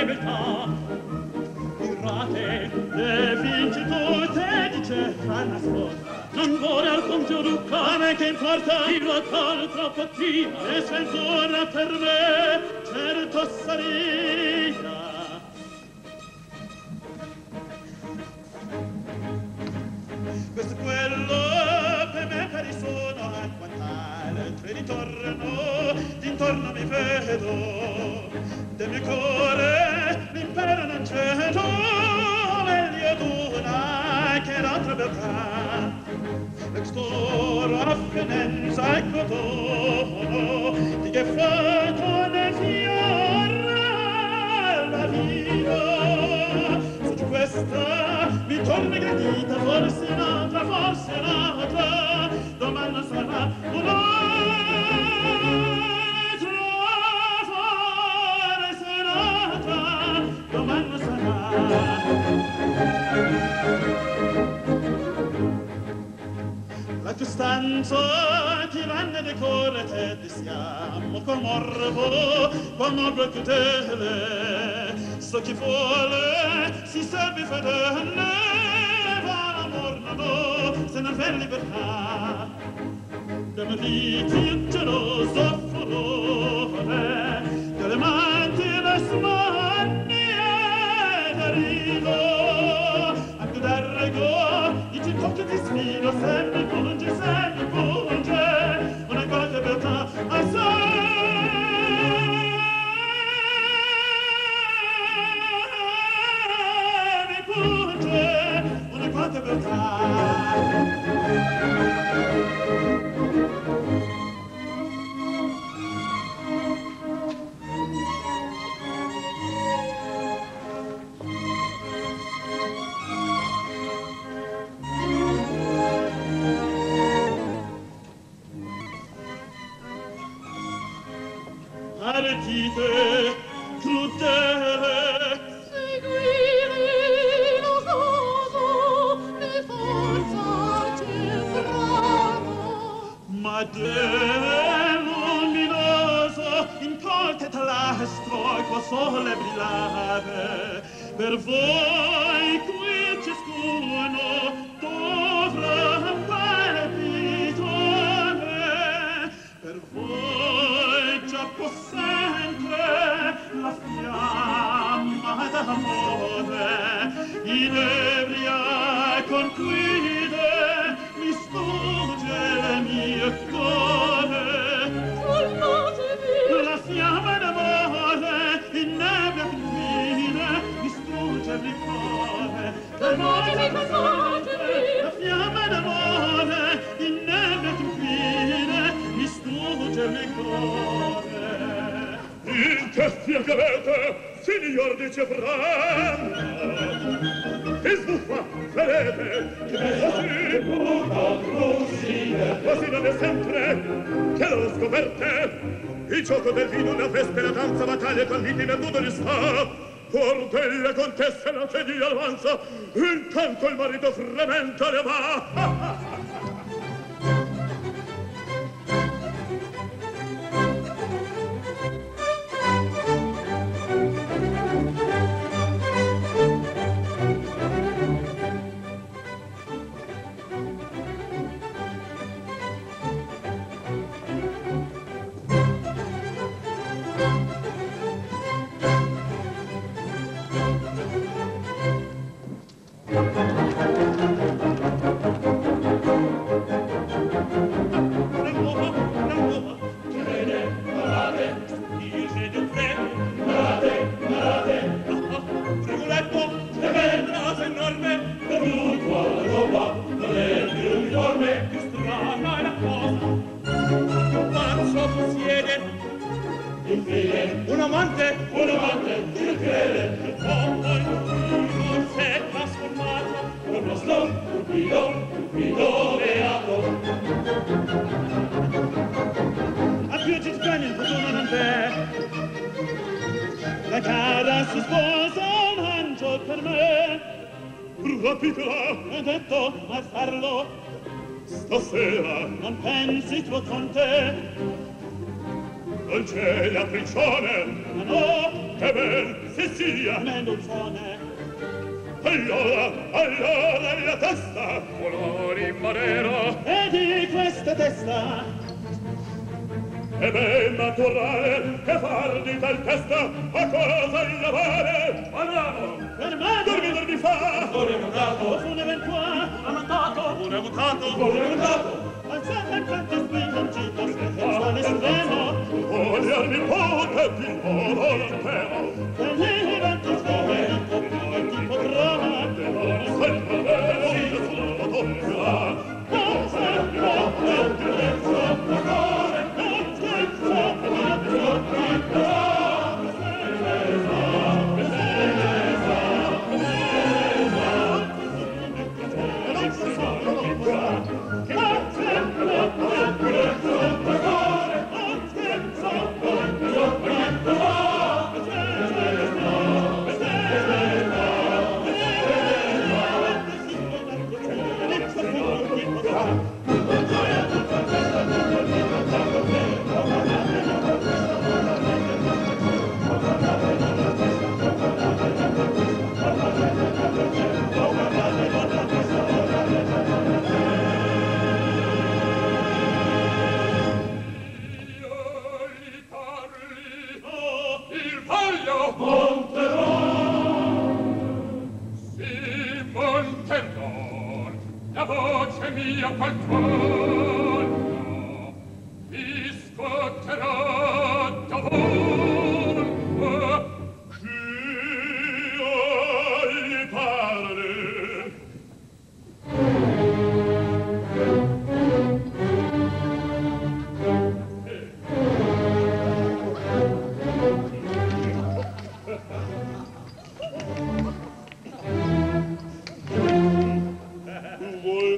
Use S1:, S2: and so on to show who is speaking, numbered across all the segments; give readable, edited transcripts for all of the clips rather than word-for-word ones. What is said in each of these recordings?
S1: che beltà. Irrate, le vincitute dice Anna sposa. Non vuole al conto ruccane che importa chi lo accade troppo attiva e sventura per me certo saria. Questo quello per me per sono a quantale tre d'intorno mi vedo del mio cuore l'impero non cedo meglio d'una che l'altra beltà l'extoro affenenza e cotono di che fatto nel fiore la vita su questa mi torna gradita forse un'altra domani sarà un'altra forse un'altra domani sarà la costanza tiranne decorre te desiamo col morbo crudele so chi vuole si serve fedele va l'amor no se non v'è libertà del liti geloso furore delle manti le smanie d'arrivo anche dal rego dici tocca di sfida se mi punge una cosa beltà una quanta beltà Ardite, crudele luminoso in qualche talastro il qual sole brillare per voi qui ciascuno dovrà palpitare per voi già possente la fiamma d'amore inebria con guide mi strugge le mie cuore la fiamma d'amore in nebbia confine mi strugge il cuore la fiamma d'amore in nebbia confine mi strugge il cuore in che fianco avete signor di Cefrana che sbuffa vedete che così non è sempre che lo scoperte il gioco del vino una festa la danza battaglia con liti venduto li sta or delle contesse la cedia avanza intanto il marito frementa le va un amante ti crede non si è trasformato uno stupido beato a più ci sgani il futuro non c'è la cara si sposa un angelo per me rapitela ho detto a farlo stasera non pensi tuo conte non c'è la pricione ma no E ben, se sia.
S2: Mendolzone.
S1: Allora la testa, colori in manera.
S2: E di questa testa.
S1: E ben naturale che far di tal testa a cosa il lavare. Andiamo.
S2: Fermate.
S1: Dormi fa.
S2: Fuori montato. Fu un eventuale. Ammontato.
S1: Fuori montato.
S2: Fuori montato. Alzate il canto spingercito, scherzo l'estremo.
S1: Vogliarmi pote di loro l'antemo.
S2: E lì levanti sgome, tipo drama.
S1: Demoni sempre vero, sulla donna.
S2: Non sembra per direzzo d'amore, non scherzo per direzzo.
S1: La voce mia qualcuno mi scotterà dovunque chi gli parli. Vuoi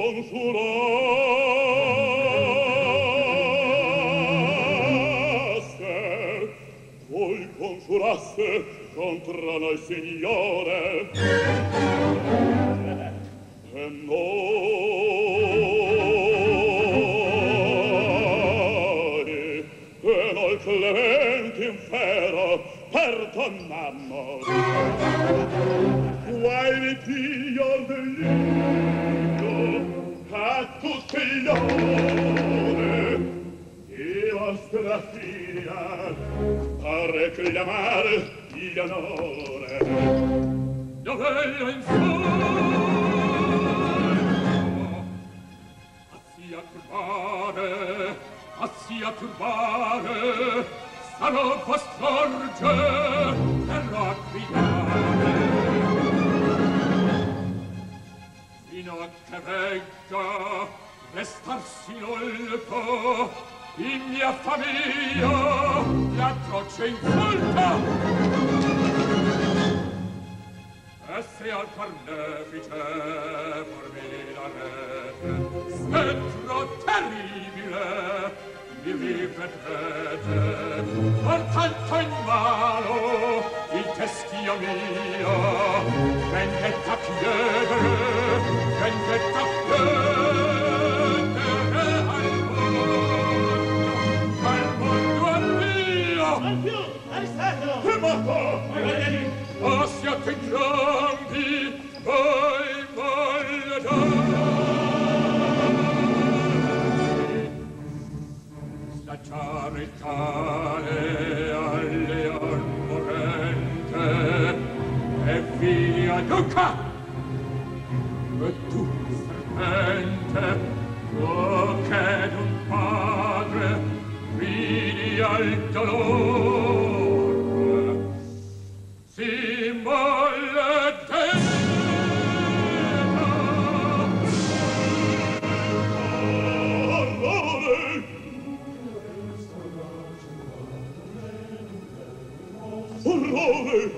S1: congiurasse contro noi signore e noi clementi in fero perdonammo. Guai Dio dell'Iddio a tutti gli ore e vostra figlia a reclamare gli onore. Dov'ella in sogno a sia turbare sarò postorge per la gridare fino a che vegga restarsi nolto in mia famiglia l'atroce insulta e se al carnefice formida rete spettro terribile mi rivedrete portanto in mano il teschio mio vendetta chiedere al mondo addio
S2: Al più, Aristato!
S1: che morto oh siate grandi voi voglio slacciare il cane al leon morente e via duca e tu serpente tu che d'un padre ridi al dolore si molledetta orrore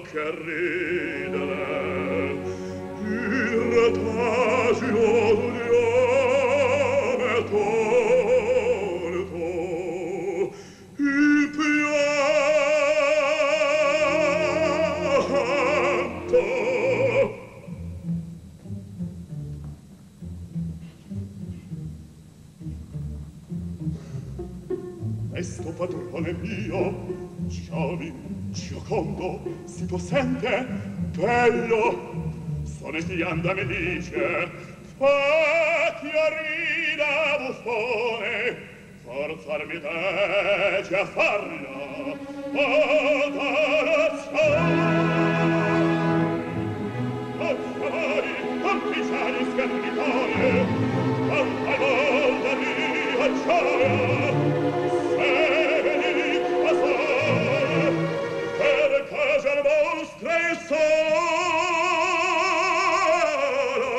S1: che ridere il retagio d'unione tolto il pianto. Questo padrone mio, giovin, giocondo, si possente, bello, sonestianda me dice, fatti a rida buffone, forzarmi te già farla, Occhiamari, compiciali schermitare, quanta volta mi acciaia, se venit a sole, per casa vostra e sola.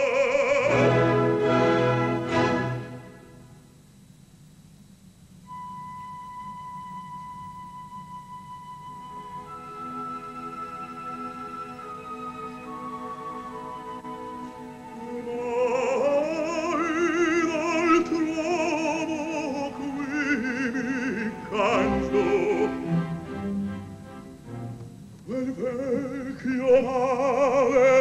S1: Quel vecchio male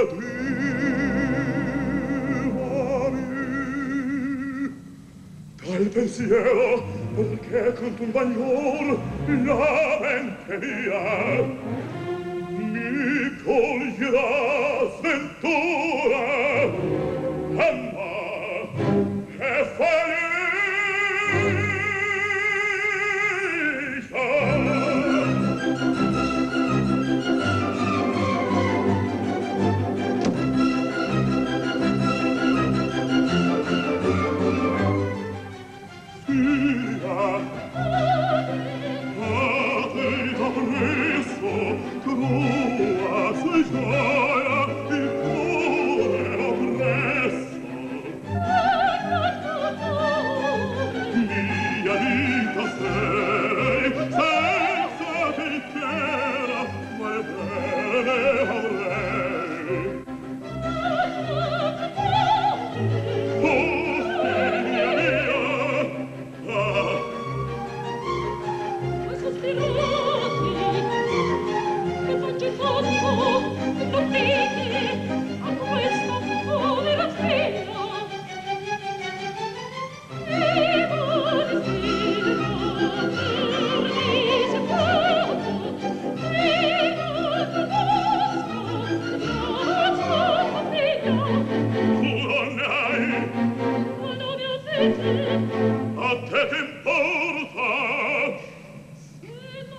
S1: privami dal pensiero perché con tu bagnor la mente mia mi coglierà sventura amma che felice. A te t'importa? Se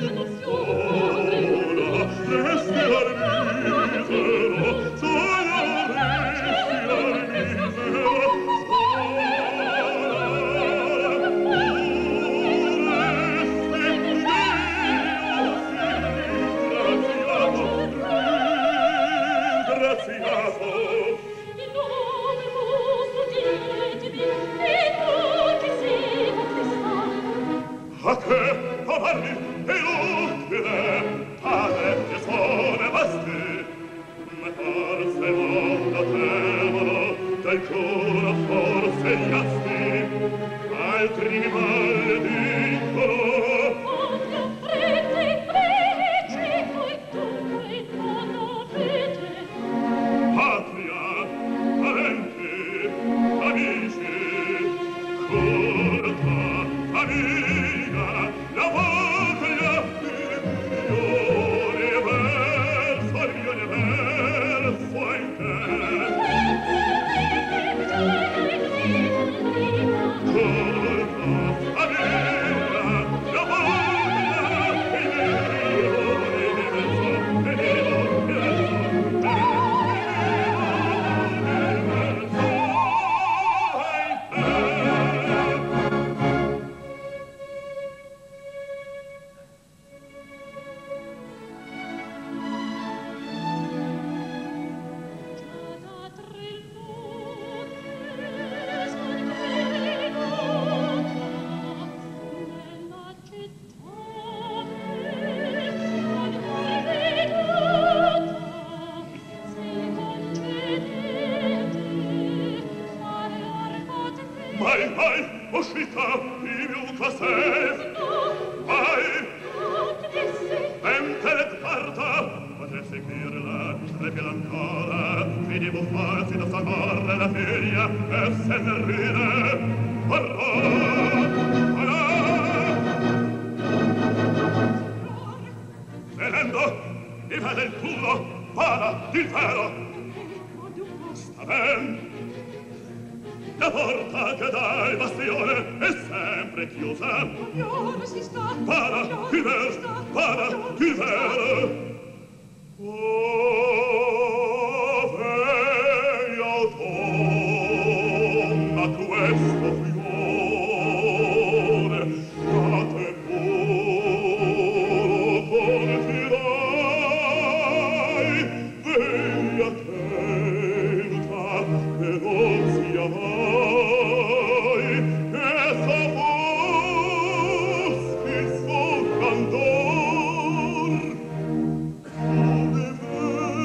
S1: Come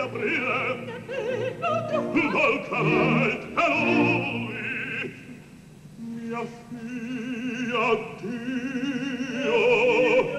S1: d'aprile dal caret a lui mia figlia Dio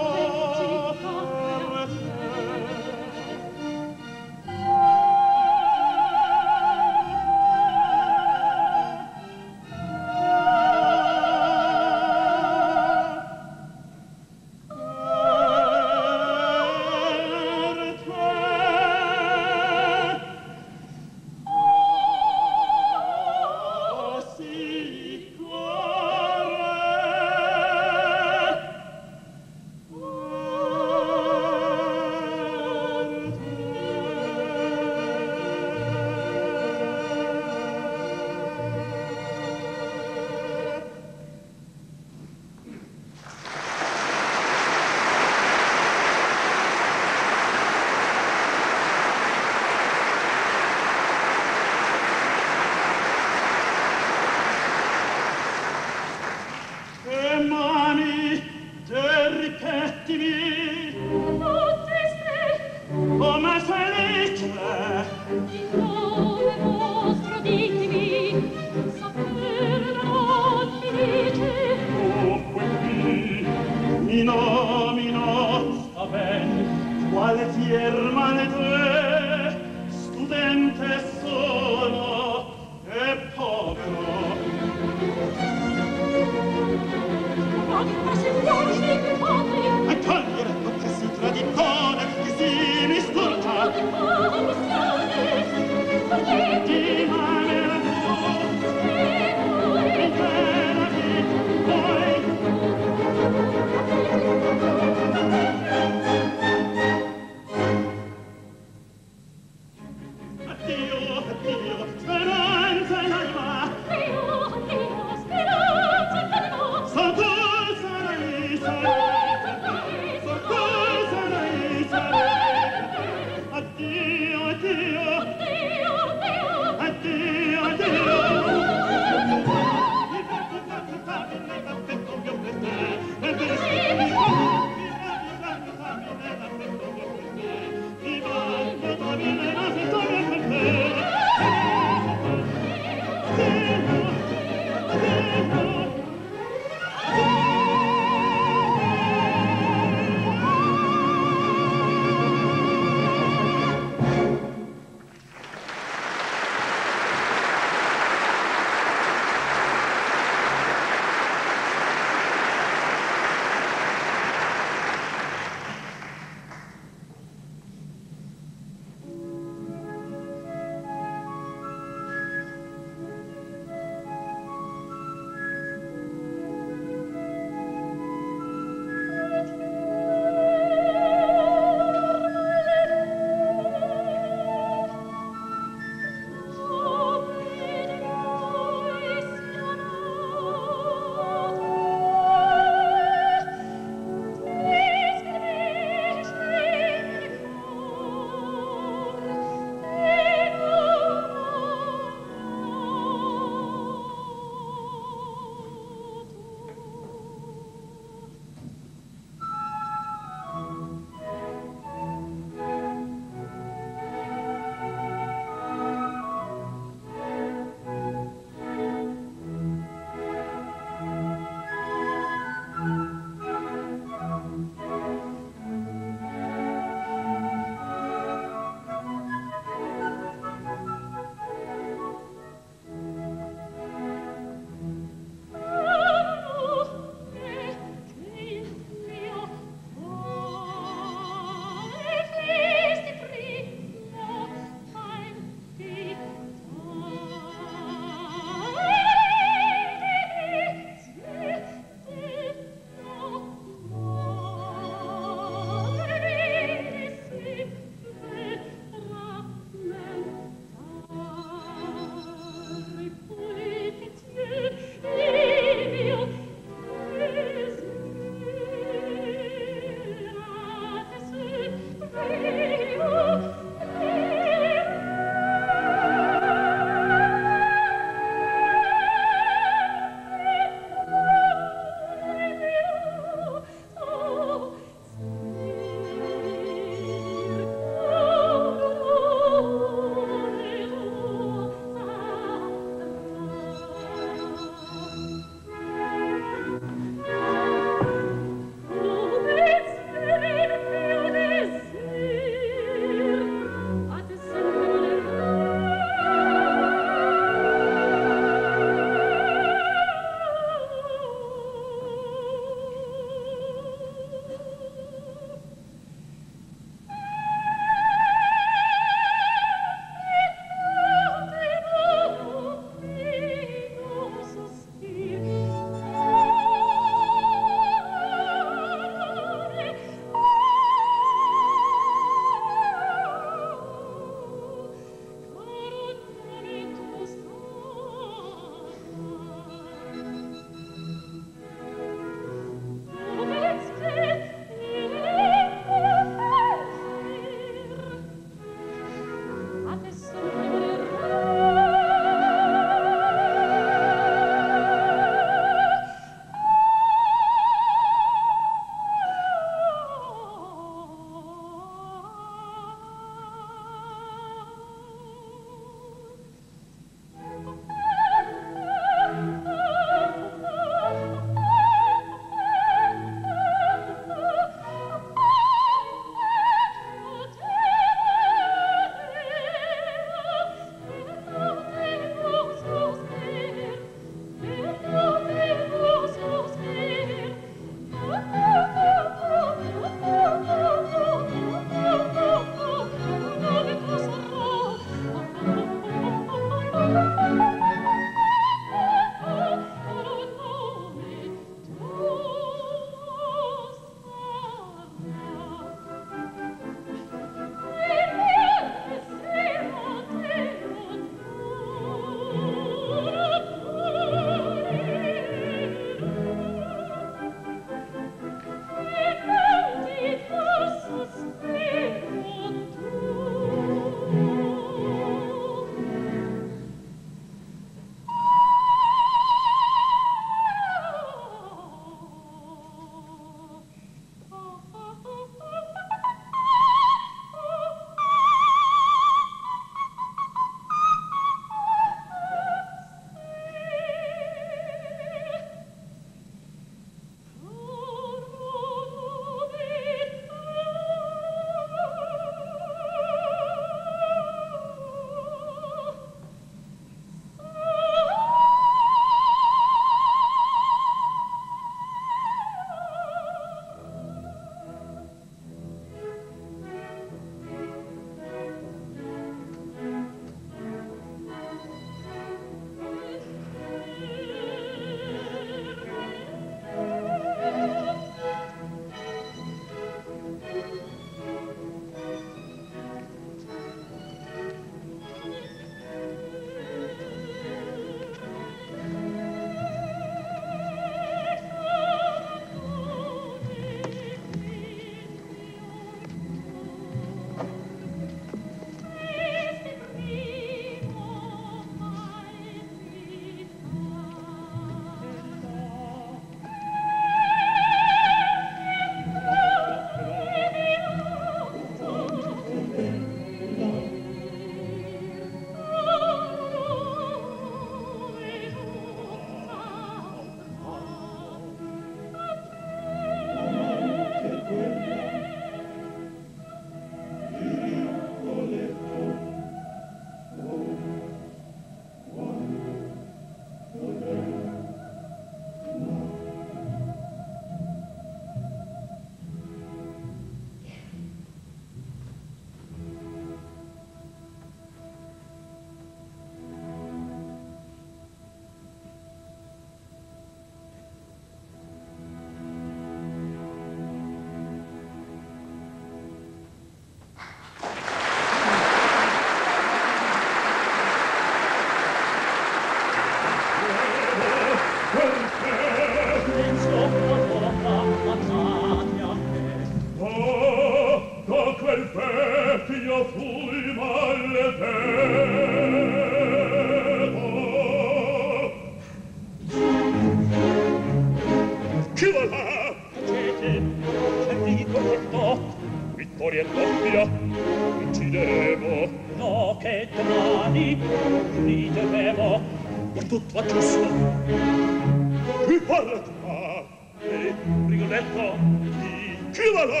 S1: tutto aggiusto. Chi parla qua?
S2: Rigoletto,
S1: Chi va là?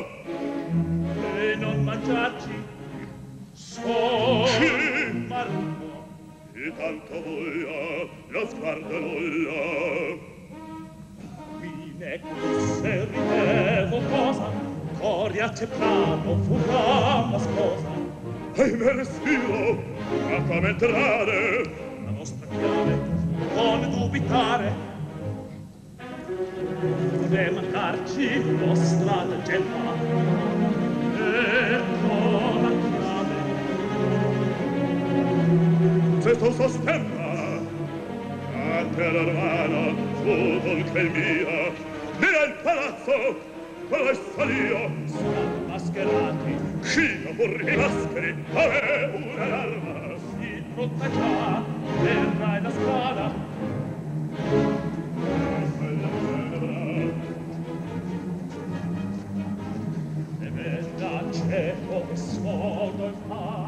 S2: e non mangiarci.
S1: Chi?
S2: Marco,
S1: E tanto voglia, lo sguardo nulla.
S2: fine se ritevo cosa, cori accettato furra la sposa.
S1: Ahimè respiro, ma come entrare?
S2: La nostra chiave, non dubitare. Deve mancarci vostra leggenda. Ecco la chiave.
S1: Se tu sostenga, ante l'ormano, fu dunque il mio, nel palazzo, come salio,
S2: Sono mascherati,
S1: Scia pur mascheri, ave un'alarma.
S2: si pronta già, verrai la scala. E venga cieco e sordo il fa.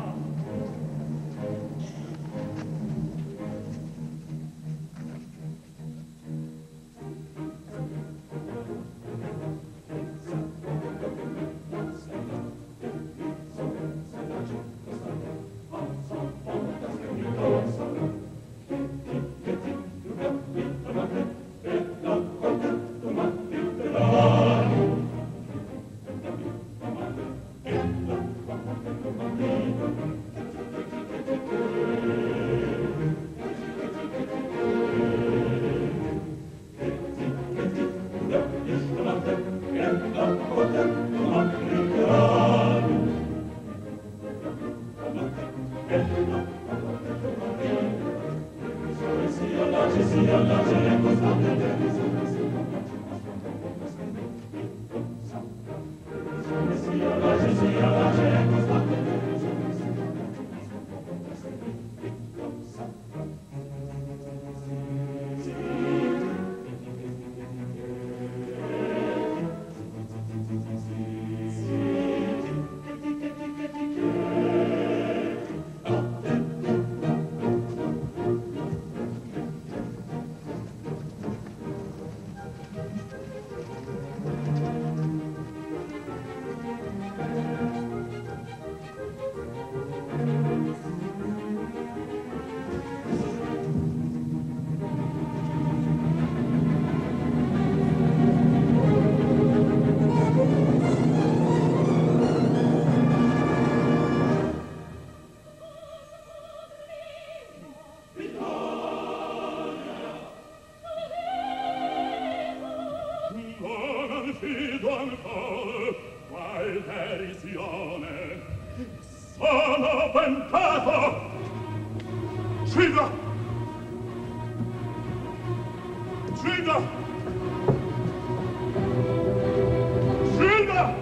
S1: Sono pentato! Gilda! Gilda! Gilda!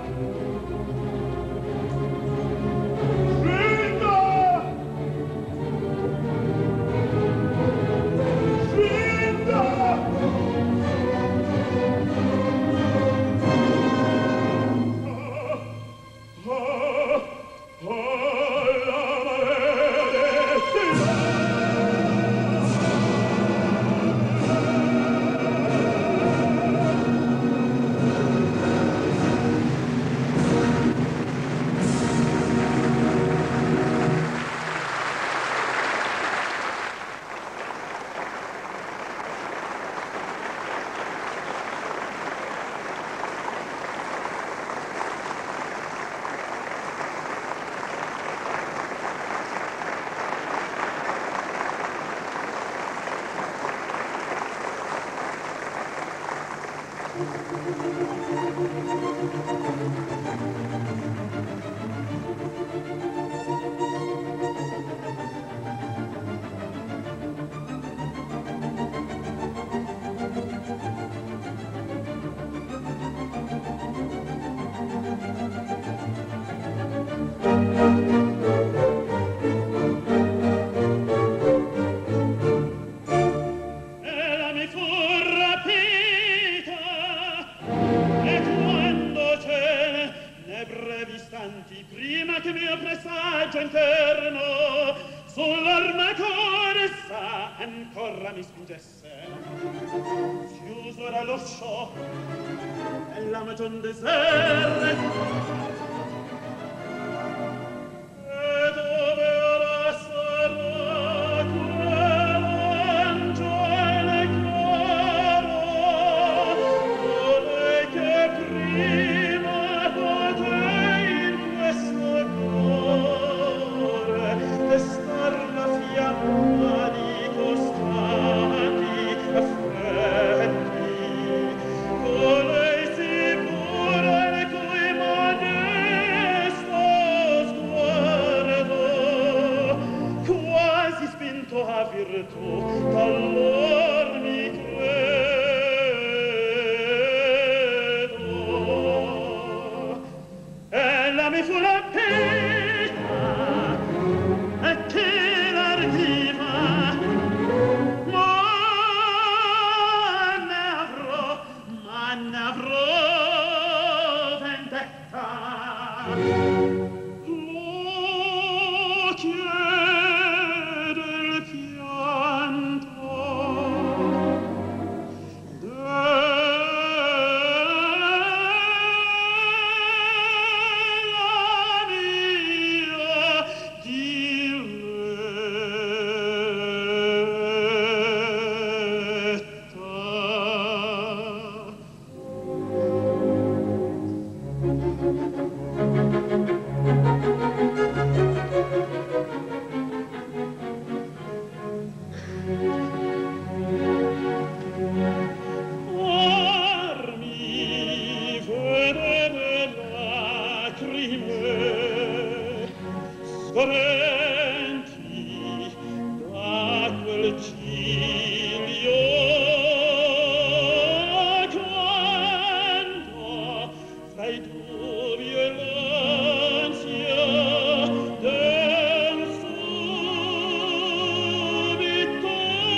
S2: Ella mi fu rapita, e quando c'è corra mi spingesse. Chiuso era l'uscio e la magion deserte. E dove ora sarà quell'angelo caro, colei che prima potei in questo cuore destar la fiamma di costanti affetti, colei si pure cui modesto sguardo, quasi spinto a virtù, allor mi credo. Ella mi fu la pena e che l'ardiva, ma ne avrò vendetta. Lo chiede il pianto della mia Armi vede lacrime scorrenti da quel ciglio, quando fra i dubbi e l'ansia del subito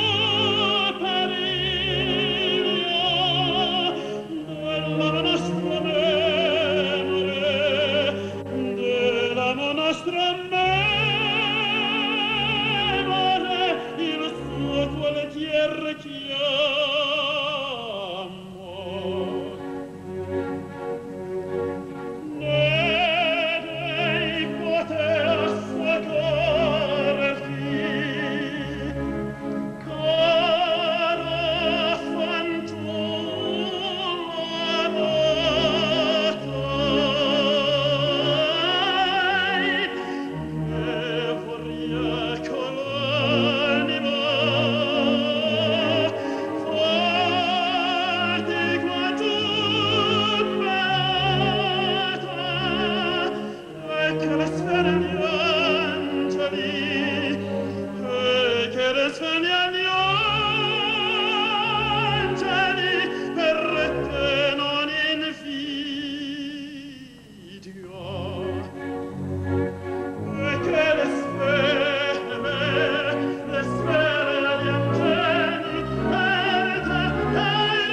S2: periglio della nostra memore, il suo volentier chiamo. Ne dei poter soccorrerti, cara fanciulla notai, che vorria con l'anima farti quanto beata, e che le sfere gli angeli, e che le sfere gli angeli per te non invidio, e che le sfere agli angeli, e te, le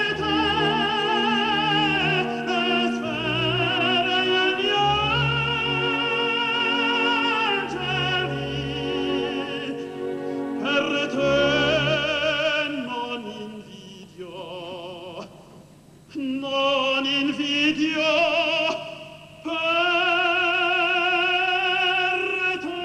S2: sfere agli angeli, per te non invidio, non invidio per te.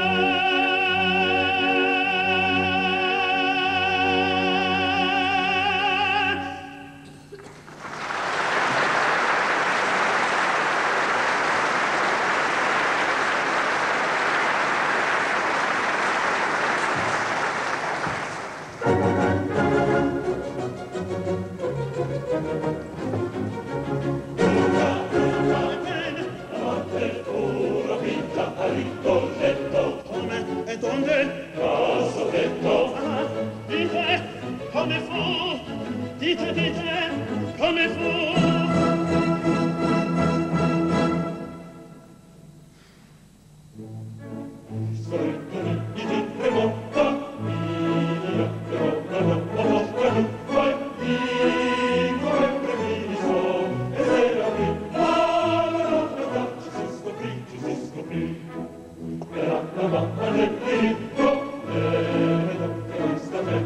S2: Come e donde? Caso detto. Ah, dite, come fu? Dite, come fu? Era la mamma del diritto, era questa femmina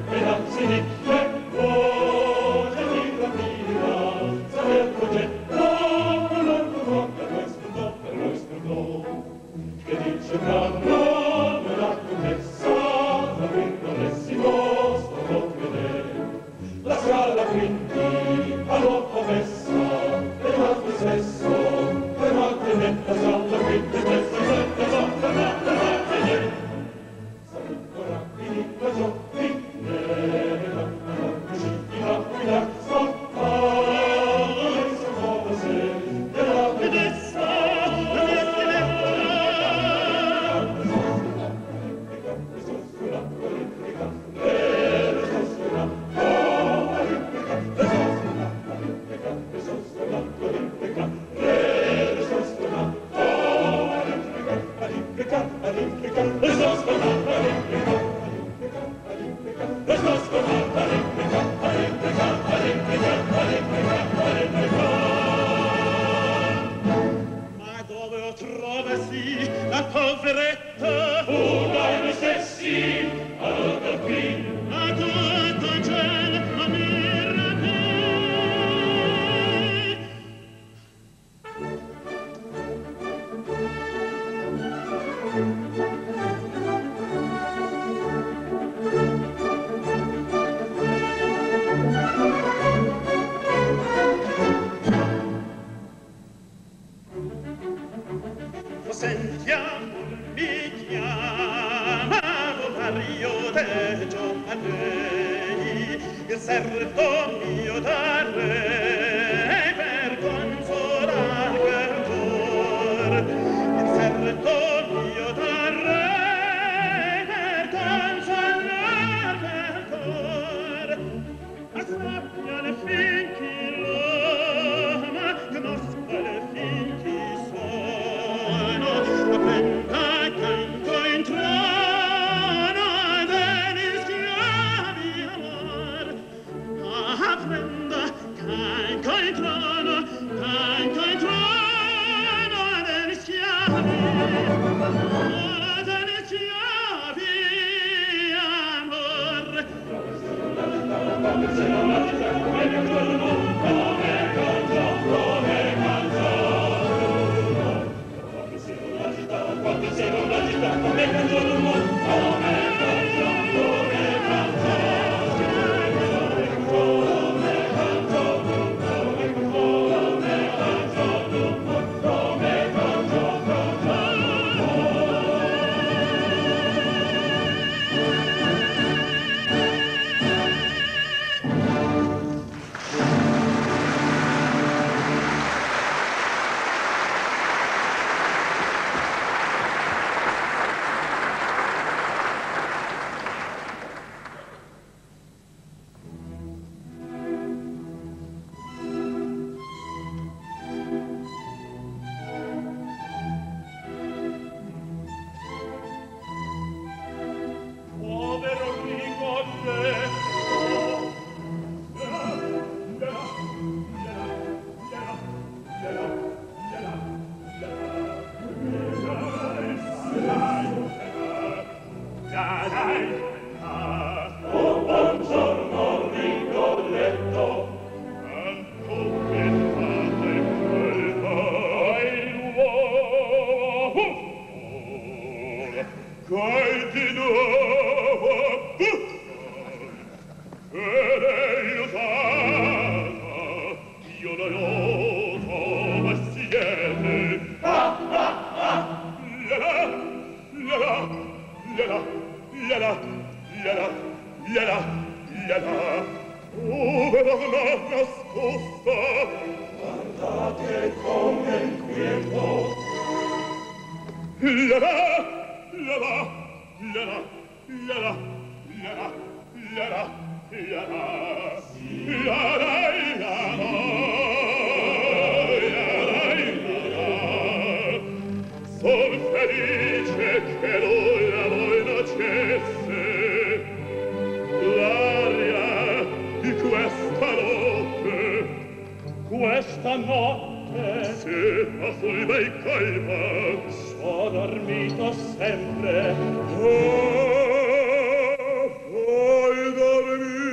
S1: Puoi dormire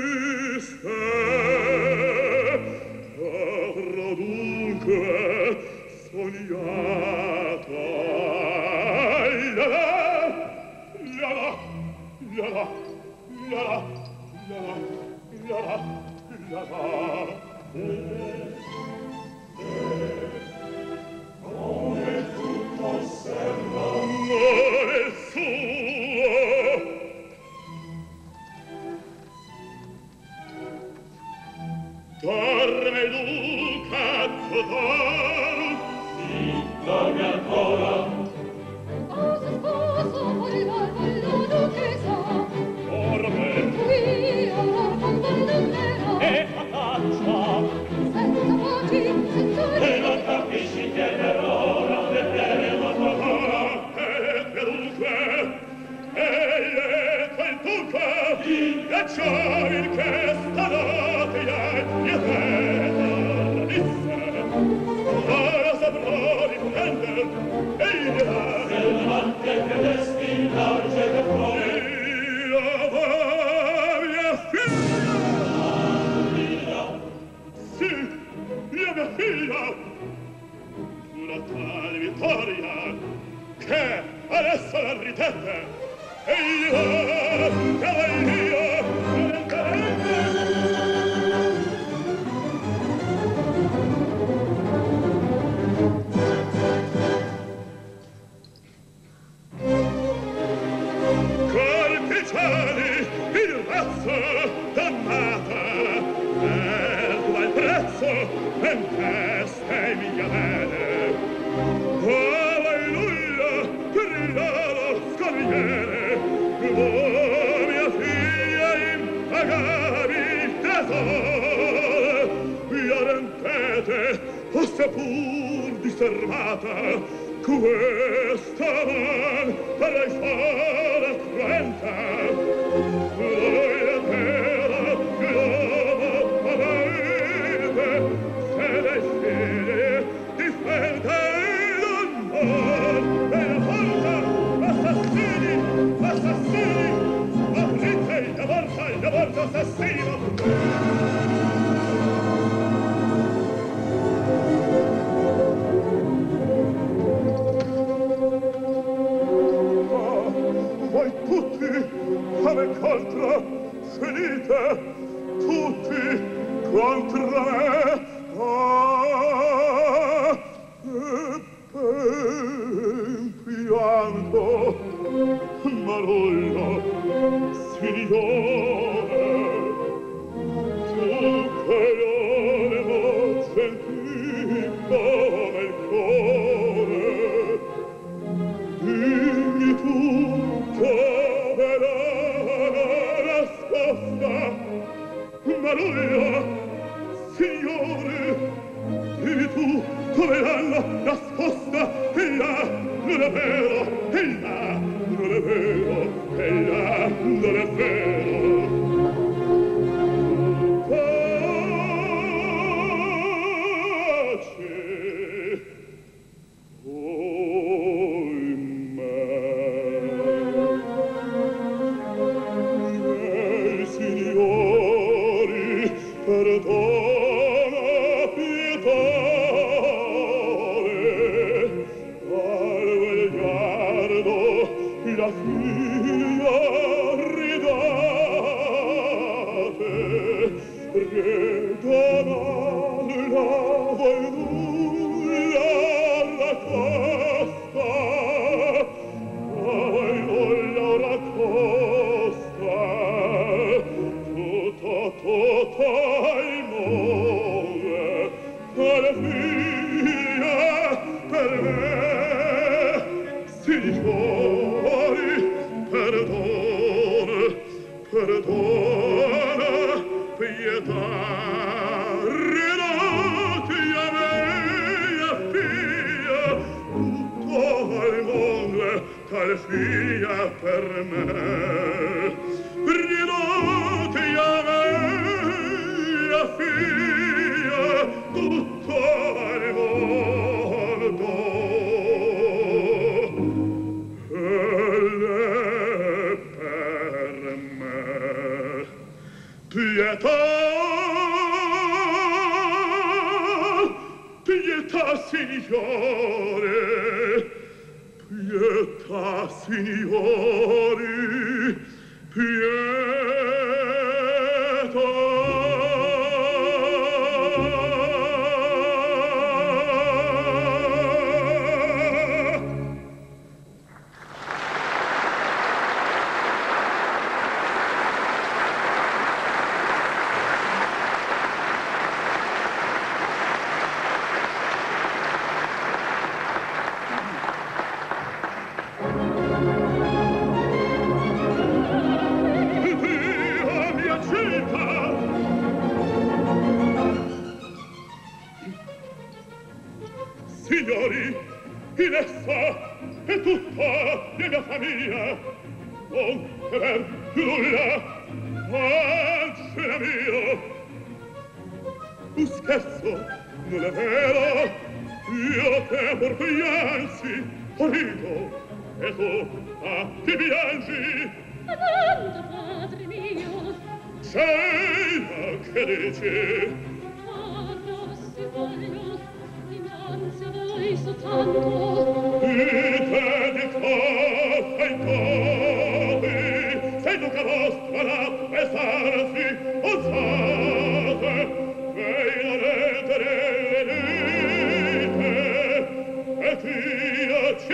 S1: Pietà, pietà, signore, pietà, signori, signori, in essa è tutta la mia famiglia, non per più nulla, ancora mio. Tu scherzo, non è vero, io che pur piansi, ho rido, e tu, ti piangi.
S3: Amanda, padre mio,
S1: Sei che dici?
S3: ora se voglio, dinanzi a voi soltanto.
S1: Ite di cosa in topi, sei tu che vostra la pesarsi, osate, veiarete dite, et io ci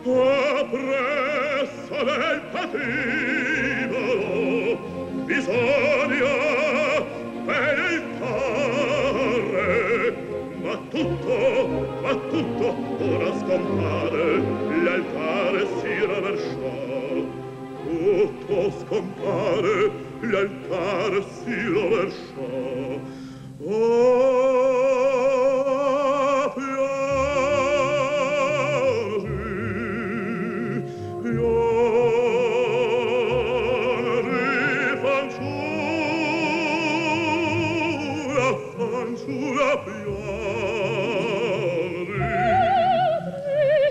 S1: Appresso del patibolo bisogna penetrare, ma tutto ora scompare, l'altare si rovesciò. Tutto scompare, l'altare si rovesciò. Oh, piangi, fanciulla, piangi.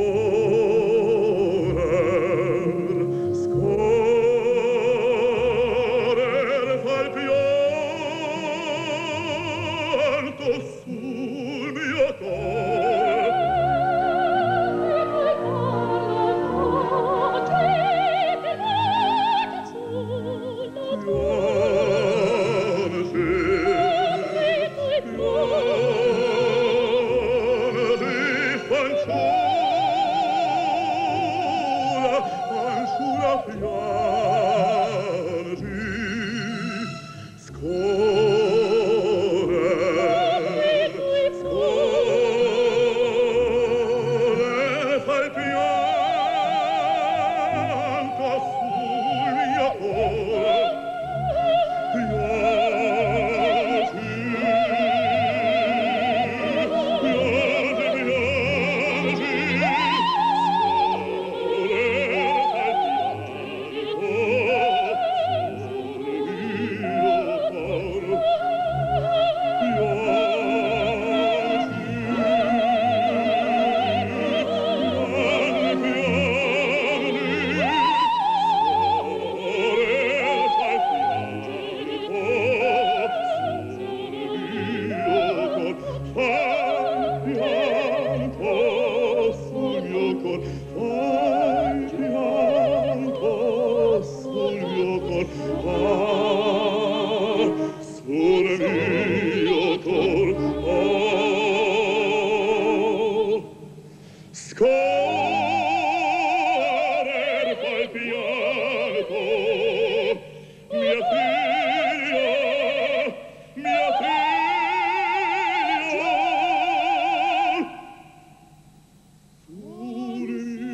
S1: Scorrer fa il pianto sul mio cor. Fanciulla, piangi. Scorrer fa il pianto sul mio cor. Scorrer fa il pianto, mia figlia, mia figlia, sul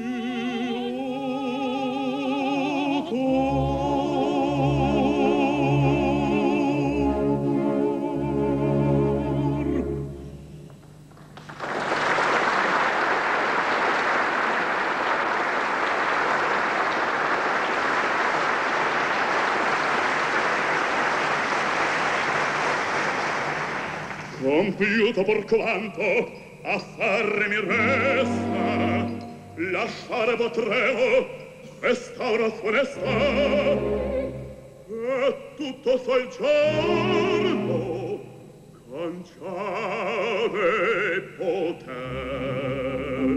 S1: mio cor. Compiuto per quanto affare mi resta, lasciare potremo quest'ora funesta, e tutto sol giorno canciare poter.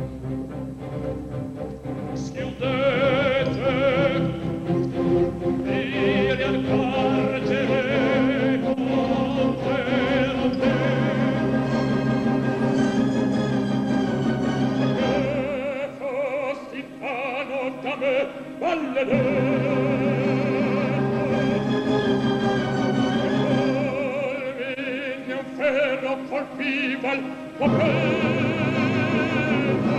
S1: Schiudete, via al carcere, valle colmi un ferro colpiva il coperto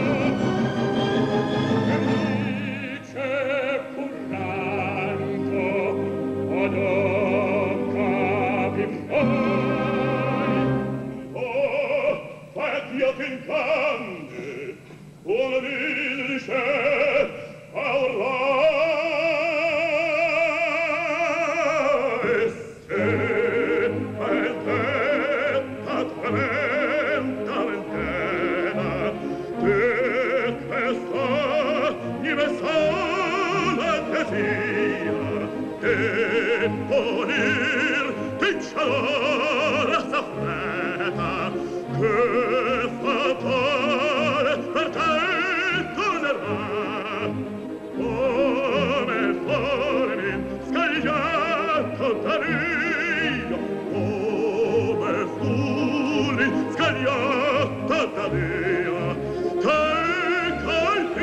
S1: dice currando o non capi mai oh fatti a tincande un dice Scagliata da Dea, te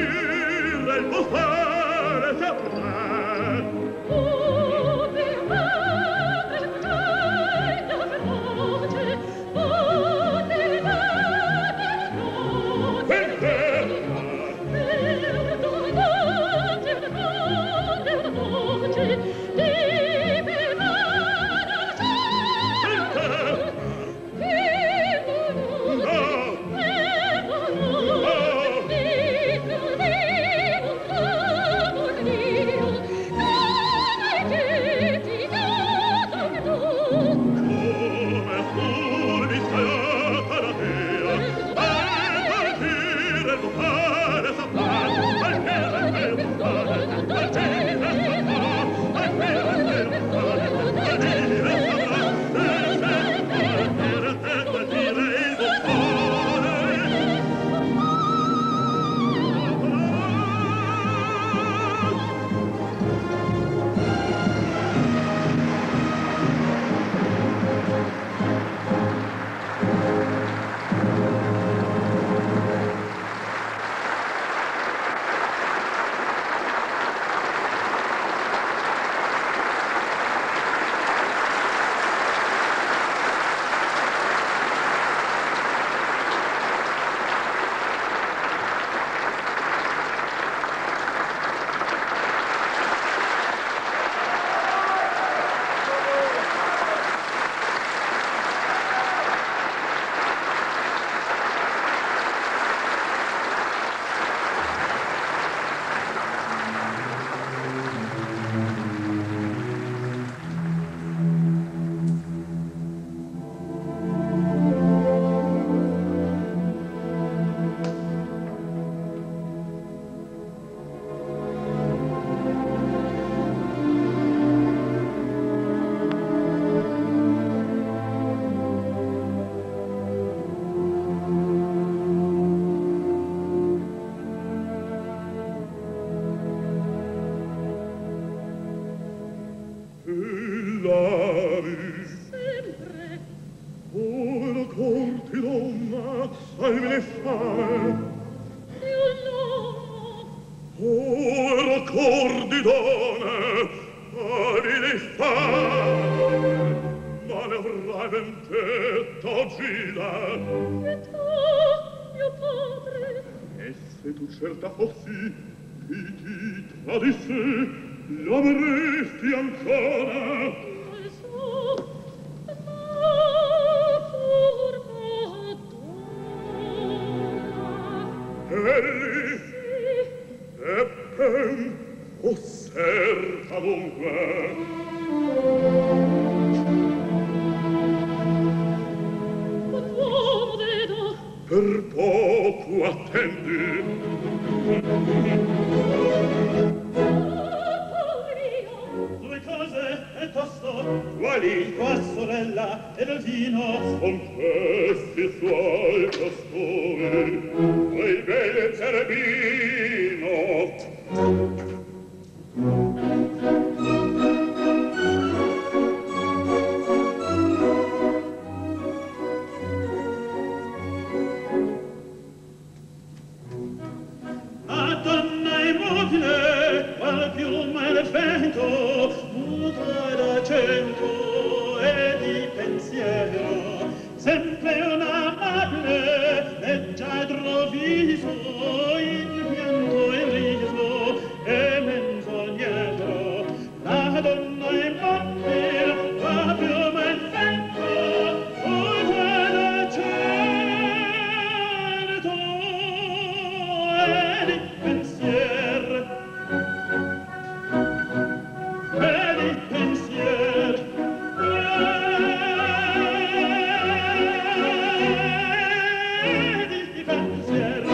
S1: salve le fame.
S3: Io no.
S1: Ora cor di donne, avili fame, ma ne avrai vendetta gira.
S3: E tu, mio padre?
S1: E se tu certa fossi, chi ti tradisse, l'avresti ancora.
S3: E so, ma forma donna.
S1: Egli, e ben, osserva dunque.
S3: Quand'uomo vedo,
S1: Per poco attendi.
S3: povero,
S2: Due cose è tosto,
S1: Quali?
S2: tua sorella e del vino.
S1: Son questi i suoi costumi, quei belle zerbino.
S2: Madonna immobile, qual piuma del vento, muta d'argento e di pensiero, sempre un amabile, leggiadro viso, in pianto e riso, e menzognero. La donna immobile, qual piuma del vento, muta d'argento e di pensier, e di pensier, e di pensier.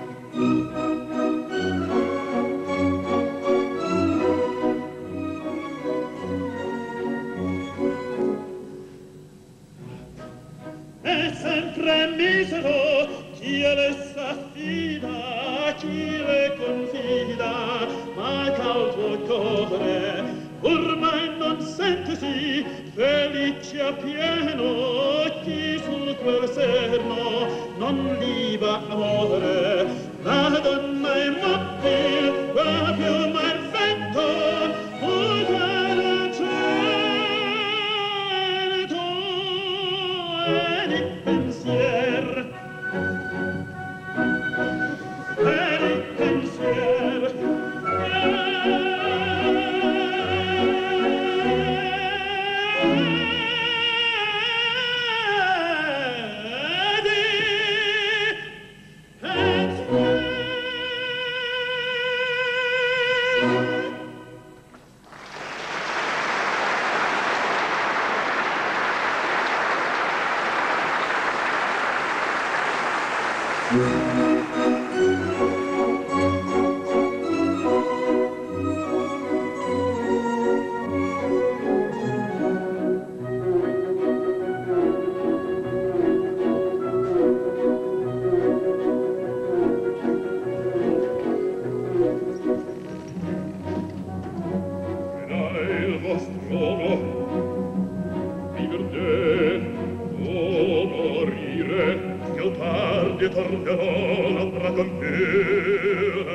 S2: È sempre misero chi a lei s'affida, chi le confida, ma cauto cuore ormai non sentesi felice a pieno chi su quel serno non liba amore. La donna immobile va più mal vento, muta d'argento e di pensier, e di pensier, e di pensier.
S1: Dai il vostro viver te o morire, io tardi tornerò l'altra campiere.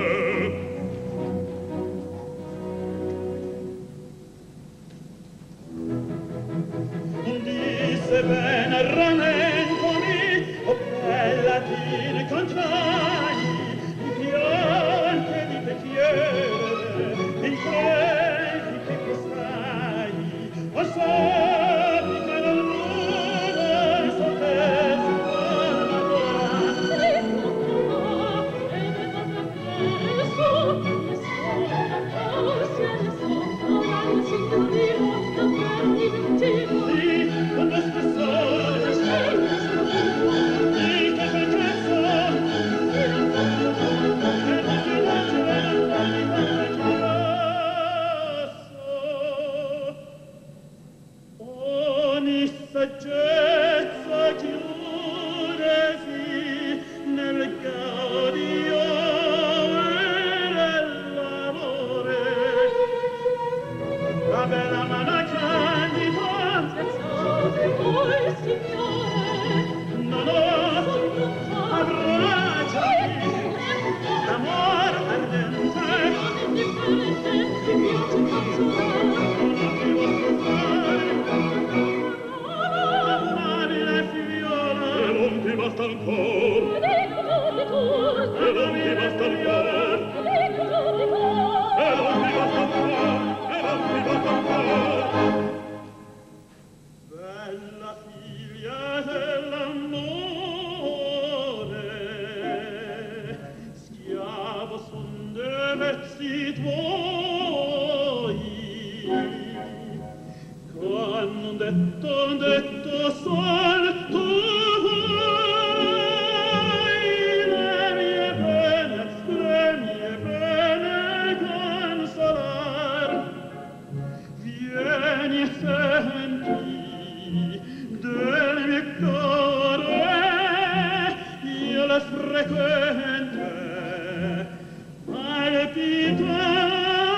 S2: Non disse bene rammentami, o bella ti incontrai, di piante di pecchiere, in credi che prestai, o sappi che la luna sottesi buona ora.
S3: e ne va presso, e sola forse adesso, ora non si capiva, davvero diventivo.
S2: Sì, quando spesso
S3: Scegli,
S2: il che facezza
S1: cor, e non mi basta il cor, e non mi basta il cor, e non mi basta il cor.
S2: Bella figlia dell'amore, schiavo son dei vezzi tuoi, quando un detto sol tu vuoi le mie pene consolar. Vieni e senti del mio cuore, io le frequente palpitare.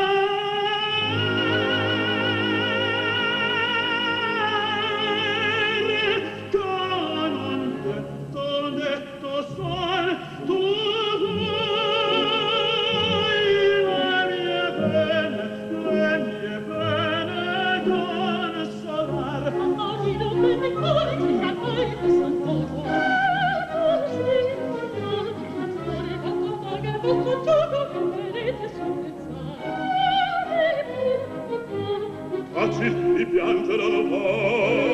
S1: Taci di piangere non fare.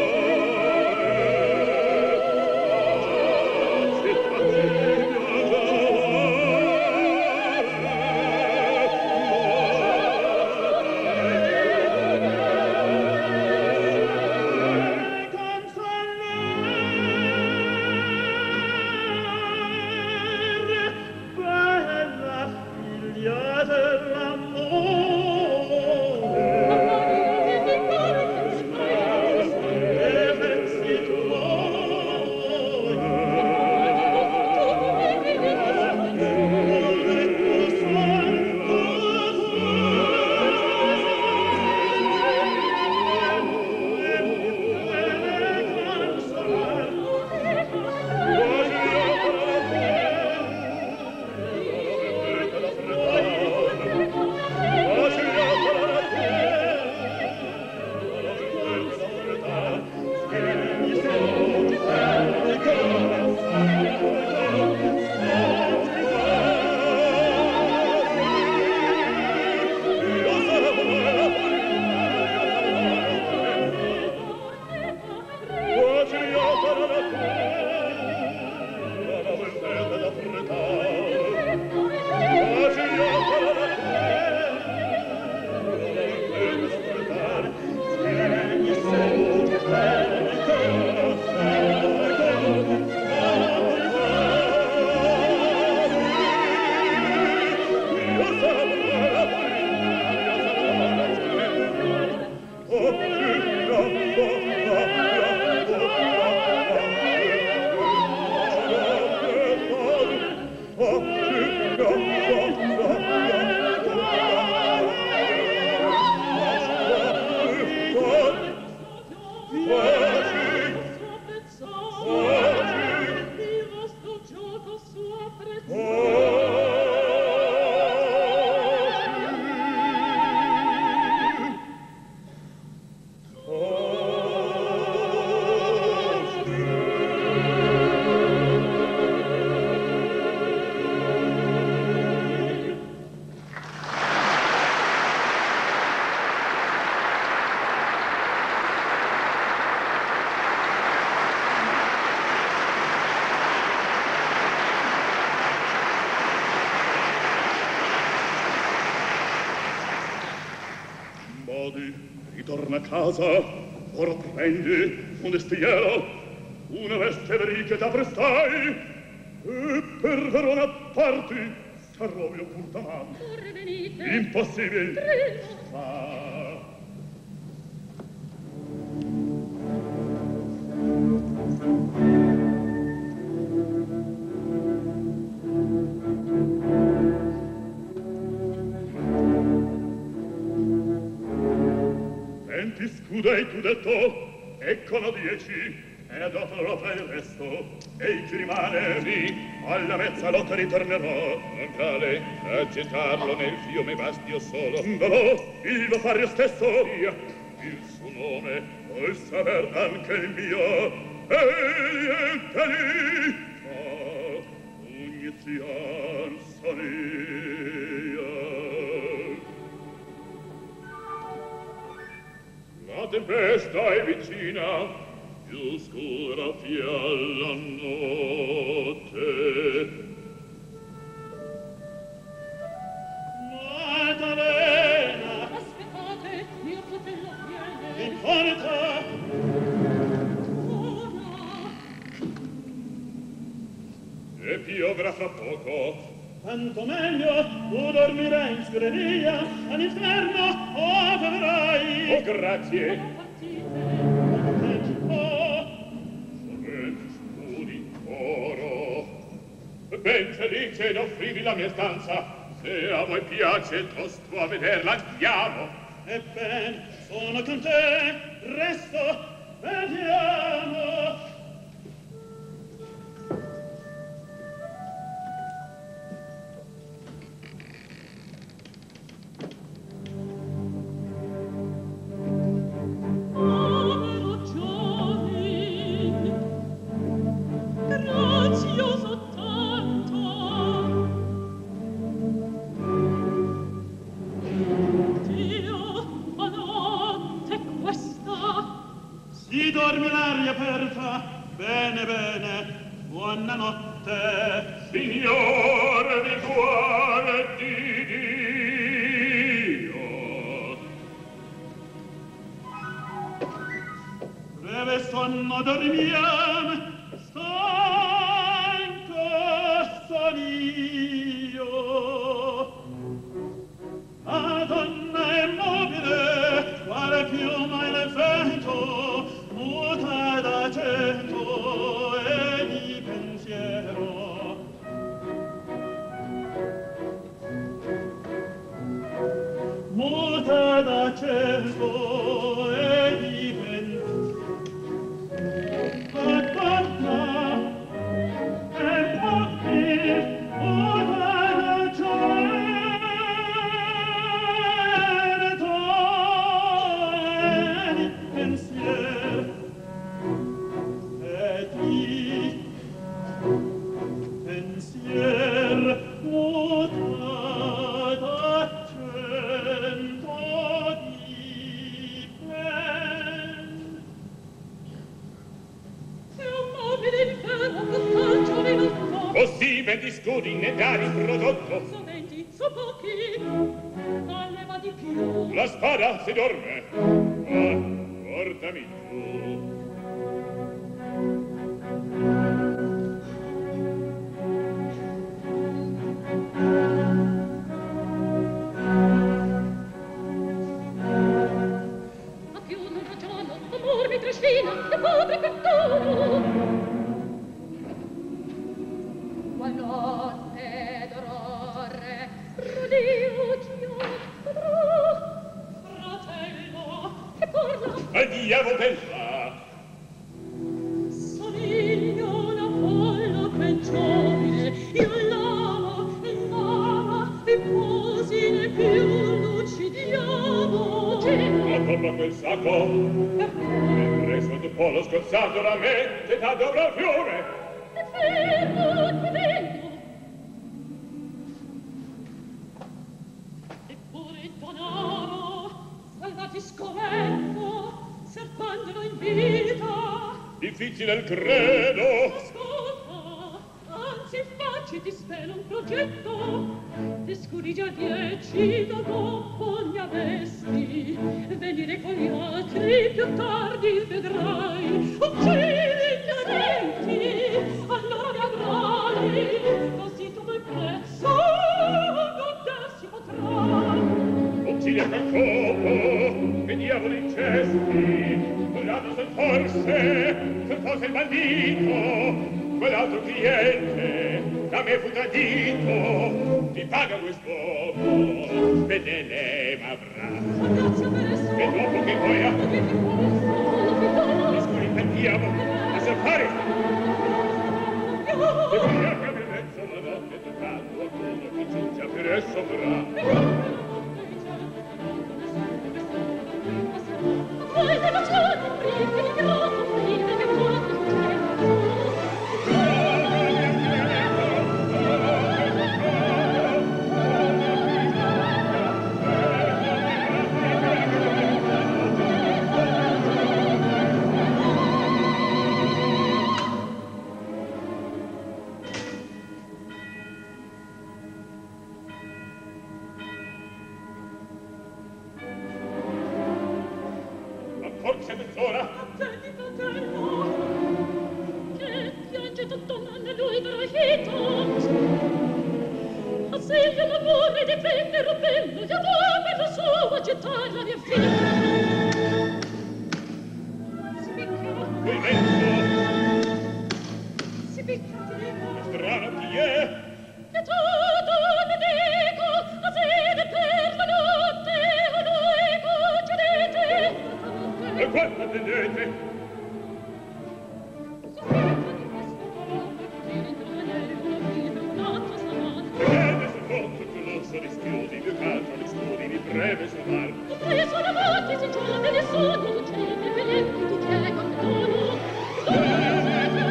S1: Taci di piangere non
S2: Bella figlia dell'amore,
S1: ritorna a casa, ora prendi un destiero, una veste veriche t'apprestai, e per Verona parti, sarò io purtaman.
S3: Corre, venite.
S1: Impossibile.
S3: Prego.
S1: Venti scudei tu detto, eccono 10, e dopo lo fai il resto, e chi rimane, sì, alla mezzanotte ritornerò.
S4: Non cale, aggetarlo nel fiume basti io solo.
S1: No, il lo fare io stesso.
S4: Via, il suo nome,
S1: vuoi saper anche il mio, e niente lì. vicinanza mia. La tempesta è vicina, più scura fiel la notte.
S2: Maddalena,
S3: Aspettate, mio fratello viene.
S2: in porta,
S3: Ora,
S1: E piovrà fra poco.
S2: tanto meglio, tu dormirai in scuderia, all'inferno ove avrai.
S1: Oh, grazie.
S3: partite.
S1: Soventi scudi oro. Ben felice d'offrirvi la mia stanza. Se a voi piace tosto a vederla andiamo.
S2: Ebbene, sono con te, resto, vediamo.
S3: Povero giovine, grazioso tanto. Dio, a notte questa,
S2: Si dorme l'aria aperta, bene, bene, buonanotte.
S1: Signore, vi guardi Dio.
S2: Breve sonno dormiam, stanco son io. La donna è mobile, quale piuma il vento, muta d'accento e di pensiero. Muta d'accento e di pensiero. La donna è mobile, muta d'accento e di pensiero. E di pensier muta d'accento di pensiero.
S3: è un mobile inferno costal giovinotto.
S1: Così vendi scudi ne dare il prodotto.
S3: Soventi, so pochi, ma leva di più.
S1: La spada si dorme. Ah, portami giù.
S3: Ma più non ragiono, amor mi trascina, e padre perdono. Qual notte d'orrore, rodeo chiostro, fratello, che parla,
S1: Al diavolo bella.
S3: soniglio una folla quel giovine, io lava, riposi più lucidiamo.
S1: La toppa quel sacco. Preso il polo scozzato la mente da dovrà il fiore.
S3: E fermo, ti vengo. Eppure il danaro, salvati scommetto, serpandolo in vita.
S1: Difficile il credo.
S3: Ascolta, anzi facci ti spero un progetto. Te scudi già 10 da dopo ne avesti. Venire con gli altri più tardi vedrai. Uccidi gli adenti, allora ne avrai. Così tu mai presso godersi potrà.
S1: Uccide quel copo, che diavoli cesti. Quell'altro son forse il bandito. Quell'altro cliente, da me fu tradito. Ti paga quest'uomo, fedele m'avrà.
S3: Grazie per esso.
S1: E dopo che muoia,
S3: Che ti posso,
S1: mi scorintendiamo a salvare. E via che mi mezzo la notte toccando a quello che giunge per esso avrà.
S3: Poi devo già soffrire, che devo soffrire, che cosa succede?
S1: c'è mezz'ora.
S3: Attendi, fratello, che piange tutto un anno lui trahito. Se io non vorrei difendere un bello, io do per lo suo gettare la mia figlia. Si picca.
S1: Quel vento.
S3: Si picca, ti dico.
S1: Strano chi è?
S3: Che tutto mi dico, a sede per la notte, o noi concedete.
S1: E quanto attendete?
S3: Soffierta di questo colore, che tiene in l'anello, vive un'altra stamattina.
S1: Breve secondo colosso di studi, più caldo di studi, di breve sonar.
S3: I tre sono morti, se giovani ne sono, uccide veleno, ti chiedo perdono.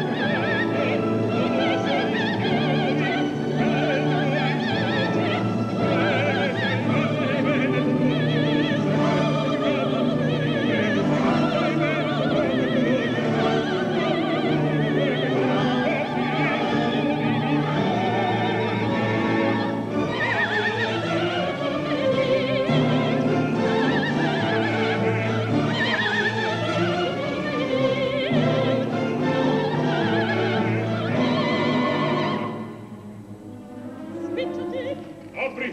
S1: Apri!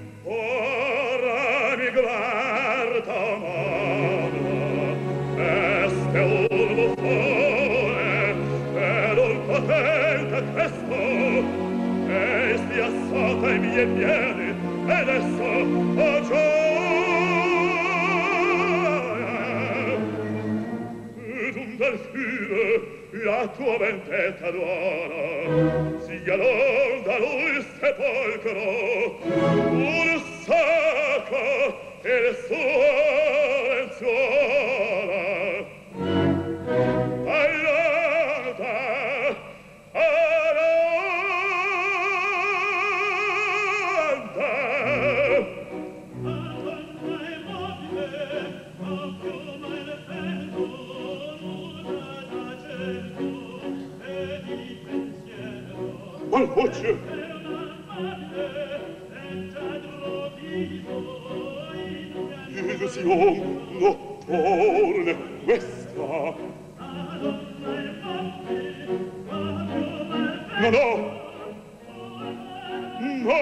S1: Ora mi guarda mano sfiassata ai miei piedi, ed esso a gioia. Ed un delfine la tua vendetta d'oro, sia l'onda lui sepolcro, un sacco e le sue lenzuola. Allora, qual voce? Illusion notturne questa. No, no! No!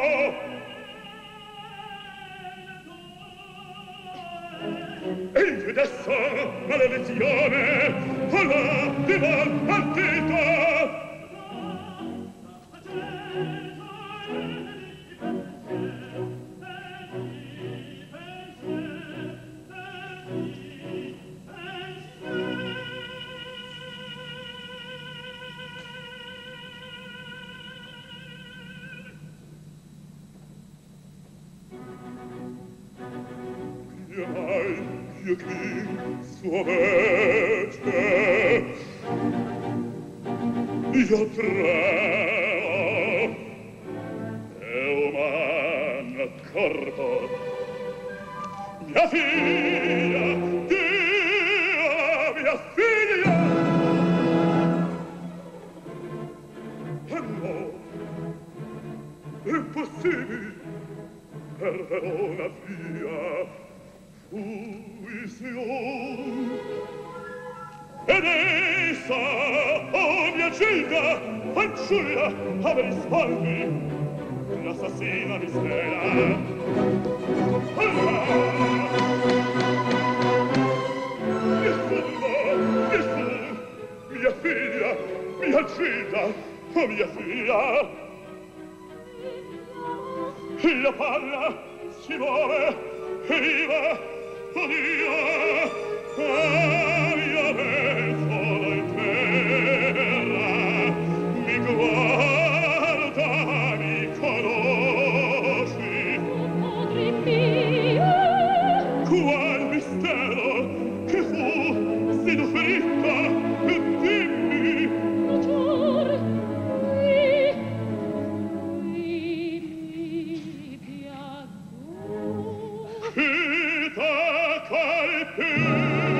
S1: Egli adesso, maledizione, alla divan partita! Io chi sua vece io tremo e umano corpo mia figlia Dio mia figlia no impossibile per una via ed essa, oh mia Gilda, fanciulla, ave risparmi, l'assassina mi svela. Nessuno, mia figlia, mia Gilda, oh mia figlia. La palla si muove, viva, oddio, io solo in terra, mi guarda, mi conosci.
S3: Padre mio,
S1: Qual mistero che fu seduferita, dimmi.
S3: maggior, mi piace.
S1: Vita colpita.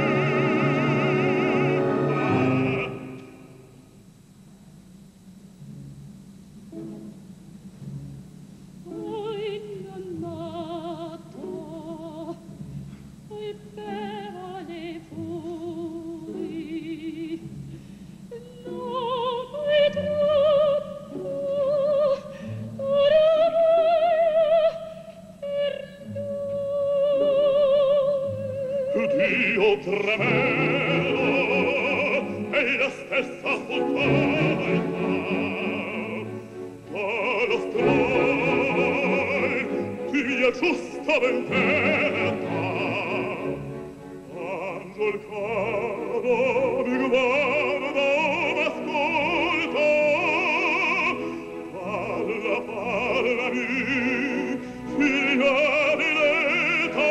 S3: Poi ingannato, poi bevale fui, no, poi troppo, oramai per lui.
S1: Dio tremendo è la stessa fontana dallo strai di mia giusta vendetta angel caro mi guarda m'ascolta parlami figlia di l'età.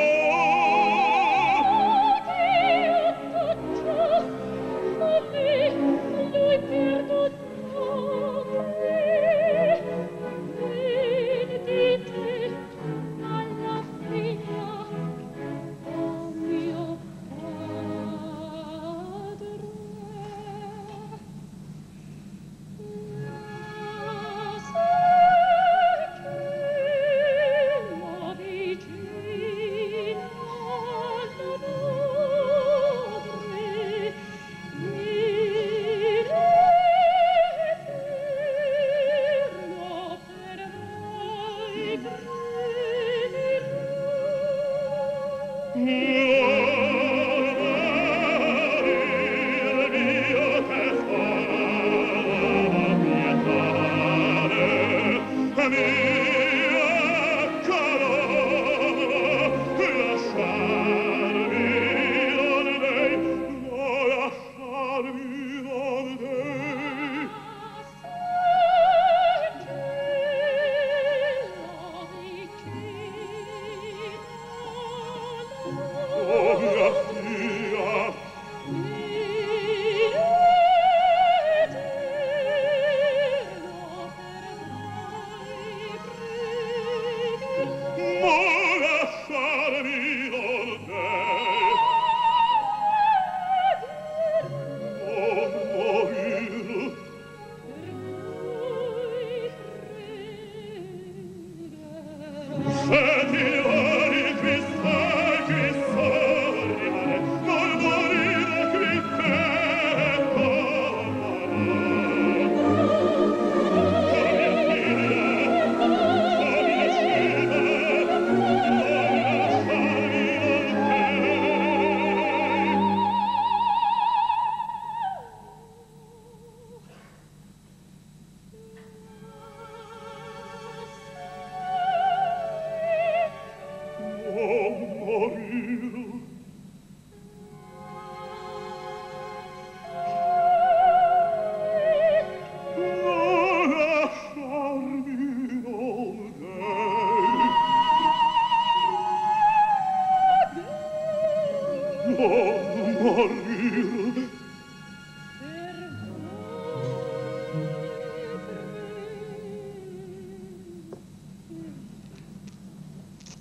S1: Amen.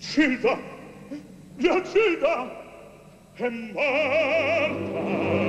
S1: Gilda! Mia Gilda! È morta!